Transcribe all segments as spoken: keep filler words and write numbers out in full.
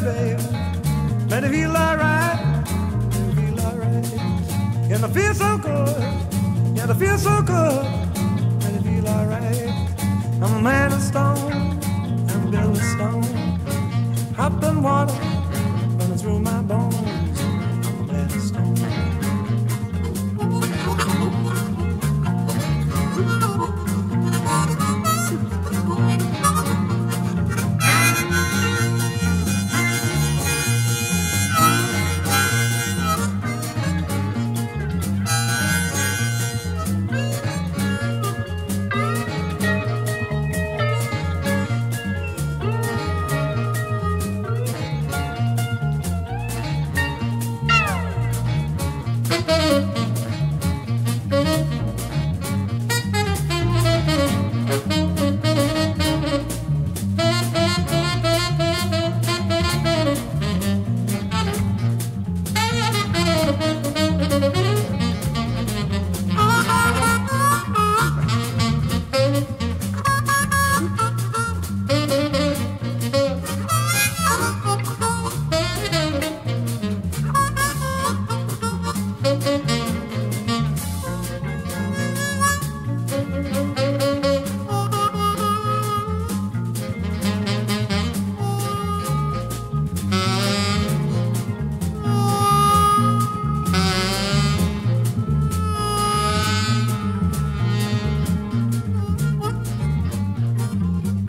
baby. Let it feel alright, let it feel alright. And I feel so good, yeah, I feel so good. Let it feel alright. I'm a man of stone, I'm built of stone. Hop and water running through my bones. I'm a man of stone.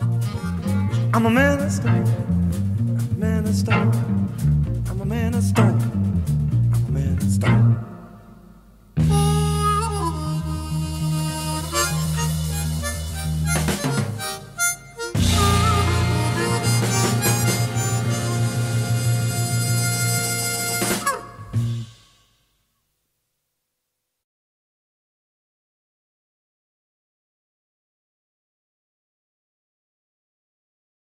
I'm a man of stone, I'm a man of stone, I'm a man of stone.